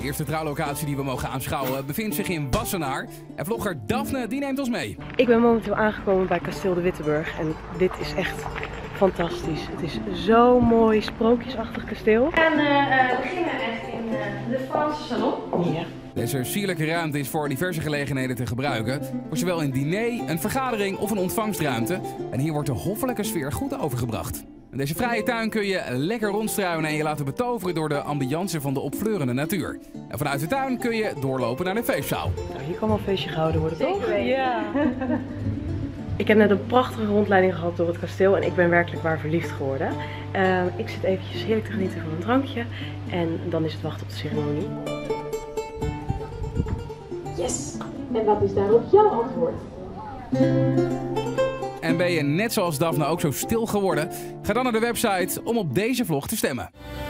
eerste trouwlocatie die we mogen aanschouwen bevindt zich in Wassenaar. En vlogger Daphne die neemt ons mee. Ik ben momenteel aangekomen bij Kasteel de Wittenburg en dit is echt fantastisch. Het is zo'n mooi sprookjesachtig kasteel. We beginnen echt in de Franse salon. Ja. Deze sierlijke ruimte is voor diverse gelegenheden te gebruiken. Voor zowel een diner, een vergadering of een ontvangstruimte. En hier wordt de hoffelijke sfeer goed overgebracht. In deze vrije tuin kun je lekker rondstruinen en je laten betoveren door de ambiance van de opfleurende natuur. En vanuit de tuin kun je doorlopen naar de feestzaal. Nou, hier kan wel een feestje gehouden worden, toch? Zeker weten. Ja. Ik heb net een prachtige rondleiding gehad door het kasteel en ik ben werkelijk waar verliefd geworden. Ik zit eventjes heerlijk te genieten van een drankje en dan is het wachten op de ceremonie. Yes! En wat is daarop jouw antwoord? En ben je net zoals Daphne ook zo stil geworden? Ga dan naar de website om op deze vlog te stemmen.